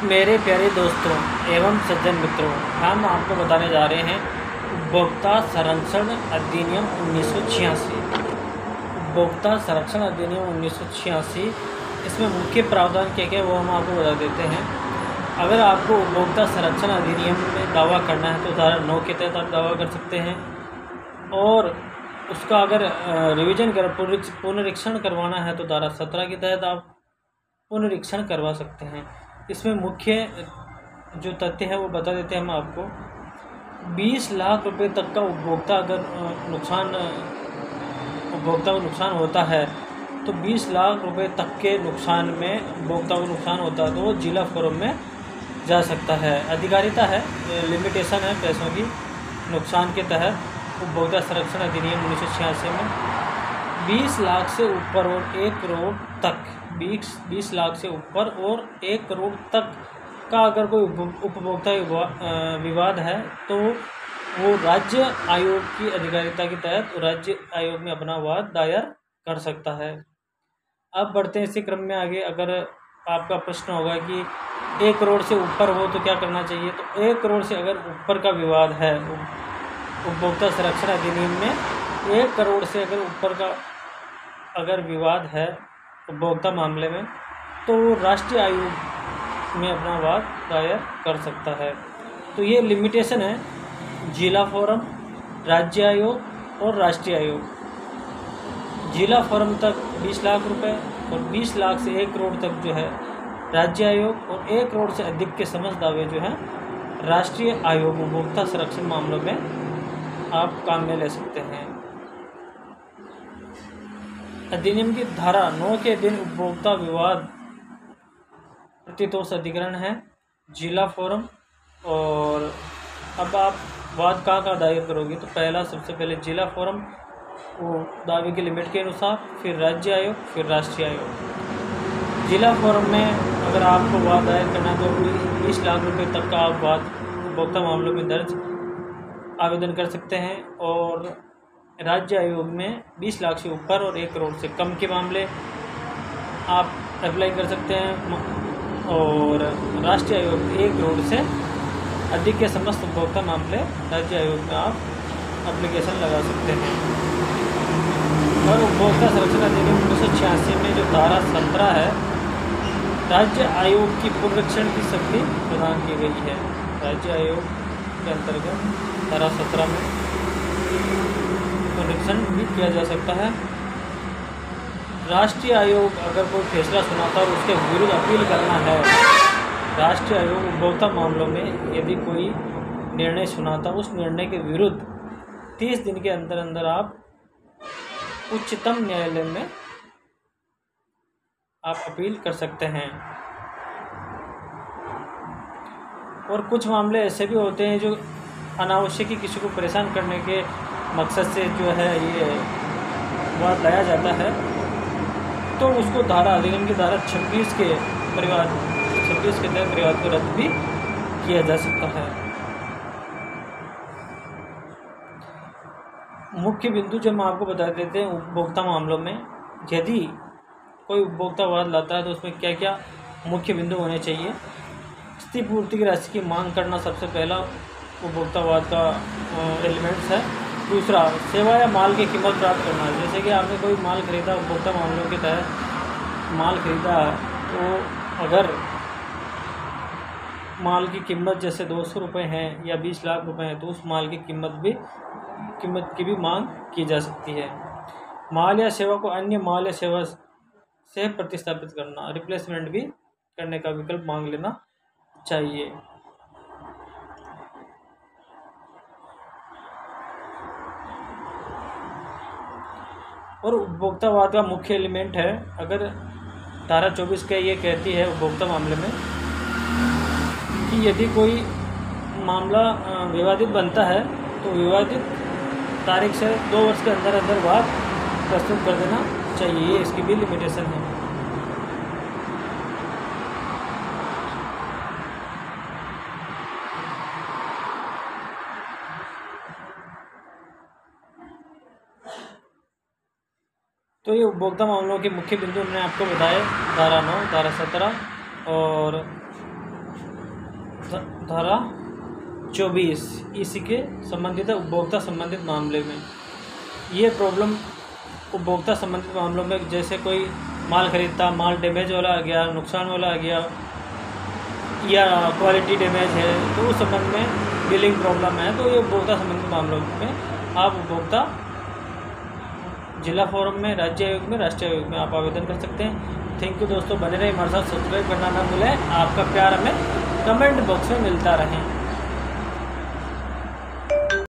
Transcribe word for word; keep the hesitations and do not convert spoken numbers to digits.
मेरे प्यारे दोस्तों एवं सज्जन मित्रों, हम आपको बताने जा रहे हैं उपभोक्ता संरक्षण अधिनियम उन्नीस सौ छियासी। उपभोक्ता संरक्षण अधिनियम उन्नीस सौ छियासी, इसमें मुख्य प्रावधान क्या क्या है वो हम आपको बता देते हैं। अगर आपको उपभोक्ता संरक्षण अधिनियम में दावा करना है तो धारा नौ के तहत आप दावा कर सकते हैं, और उसका अगर रिवीजन कर पुनरीक्षण करवाना है तो धारा सत्रह के तहत आप पुनरीक्षण करवा सकते हैं। इसमें मुख्य जो तथ्य है वो बता देते हैं हम आपको। बीस लाख रुपए तक का उपभोक्ता अगर नुकसान उपभोक्ता को नुकसान होता है तो बीस लाख रुपए तक के नुकसान में उपभोक्ता को नुकसान होता है तो वो जिला फोरम में जा सकता है। अधिकारिता है, लिमिटेशन है पैसों की नुकसान के तहत उपभोक्ता संरक्षण अधिनियम उन्नीस सौ छियासी में बीस लाख से ऊपर और एक करोड़ तक बीस बीस लाख से ऊपर और एक करोड़ तक का अगर कोई उपभोक्ता विवाद है तो वो राज्य आयोग की अधिकारिता के तहत राज्य आयोग में अपना वाद दायर कर सकता है। अब बढ़ते हैं इसी क्रम में आगे। अगर आपका प्रश्न होगा कि एक करोड़ से ऊपर हो तो क्या करना चाहिए, तो एक करोड़ से अगर ऊपर का विवाद है उपभोक्ता संरक्षण अधिनियम में एक करोड़ से अगर ऊपर का अगर विवाद है उपभोक्ता मामले में तो वो राष्ट्रीय आयोग में अपना वाद दायर कर सकता है। तो ये लिमिटेशन है जिला फोरम, राज्य आयोग और राष्ट्रीय आयोग। जिला फोरम तक बीस लाख रुपए और बीस लाख से एक करोड़ तक जो है राज्य आयोग, और एक करोड़ से अधिक के समझ दावे जो हैं राष्ट्रीय आयोग उपभोक्ता संरक्षण मामलों में आप काम में ले सकते हैं। अधिनियम की धारा नौ के दिन उपभोक्ता विवाद प्रतितोष अधिकरण है जिला फोरम। और अब आप वाद कहाँ कहाँ दायर करोगे, तो पहला सबसे पहले जिला फोरम वो दावे की लिमिट के अनुसार, फिर राज्य आयोग, फिर राष्ट्रीय आयोग। जिला फोरम में अगर आपको वाद दायर करना है तो बीस लाख रुपए तक का आप वाद उपभोक्ता मामलों में दर्ज आवेदन कर सकते हैं, और राज्य आयोग में बीस लाख से ऊपर और एक करोड़ से कम के मामले आप अप्लाई कर सकते हैं, और राष्ट्रीय आयोग एक करोड़ से अधिक के समस्त उपभोक्ता मामले राज्य आयोग में आप एप्लीकेशन लगा सकते हैं। और उपभोक्ता संरक्षण अधिनियम उन्नीस सौ छियासी में जो धारा सत्रह है, राज्य आयोग की पुनरीक्षण की शक्ति प्रदान की गई है। राज्य आयोग के अंतर्गत धारा सत्रह में पुनरीक्षण भी किया जा सकता है। राष्ट्रीय आयोग अगर कोई फैसला सुनाता है और उसके विरुद्ध अपील करना है, राष्ट्रीय आयोग उपभोक्ता मामलों में यदि कोई निर्णय सुनाता उस निर्णय के विरुद्ध तीस दिन के अंदर अंदर आप उच्चतम न्यायालय में आप अपील कर सकते हैं। और कुछ मामले ऐसे भी होते हैं जो अनावश्यक ही किसी को परेशान करने के मकसद से जो है ये वाद लाया जाता है, तो उसको धारा अधिनियम की धारा छब्बीस के परिवार छब्बीस के तहत परिवार को रद्द भी किया जा सकता है। मुख्य बिंदु जो हम आपको बता देते हैं उपभोक्ता मामलों में, यदि कोई उपभोक्ता वाद लाता है तो उसमें क्या क्या मुख्य बिंदु होने चाहिए। क्षतिपूर्ति की राशि की मांग करना सबसे पहला उपभोक्तावाद का एलिमेंट्स है। दूसरा, सेवा या माल की कीमत प्राप्त करना, जैसे कि आपने कोई माल खरीदा, उपभोक्ता मामलों के तहत माल खरीदा, तो अगर माल की कीमत जैसे दो सौ रुपये है या बीस लाख रुपए हैं तो उस माल की कीमत भी कीमत की भी मांग की जा सकती है। माल या सेवा को अन्य माल या सेवा से प्रतिस्थापित करना, रिप्लेसमेंट भी करने का विकल्प मांग लेना चाहिए। और उपभोक्तावाद का मुख्य एलिमेंट है, अगर धारा चौबीस का ये कहती है उपभोक्ता मामले में कि यदि कोई मामला विवादित बनता है तो विवादित तारीख से दो वर्ष के अंदर अंदर वाद प्रस्तुत कर देना चाहिए, ये इसकी भी लिमिटेशन है। तो ये उपभोक्ता मामलों के मुख्य बिंदु हमने आपको बताए, धारा नौ, धारा सत्रह और धारा चौबीस इसी के संबंधित है उपभोक्ता संबंधित मामले में। ये प्रॉब्लम उपभोक्ता संबंधित मामलों में, जैसे कोई माल खरीदता, माल डैमेज वाला आ गया, नुकसान वाला आ गया, या क्वालिटी डैमेज है, तो उस संबंध में बिलिंग प्रॉब्लम है, तो ये उपभोक्ता संबंधित मामलों में आप उपभोक्ता जिला फोरम में, राज्य आयोग में, राष्ट्रीय आयोग में आप आवेदन कर सकते हैं। थैंक यू दोस्तों, बने रहे हमारे साथ, सब्सक्राइब करना ना भूलें। आपका प्यार हमें कमेंट बॉक्स में मिलता रहे।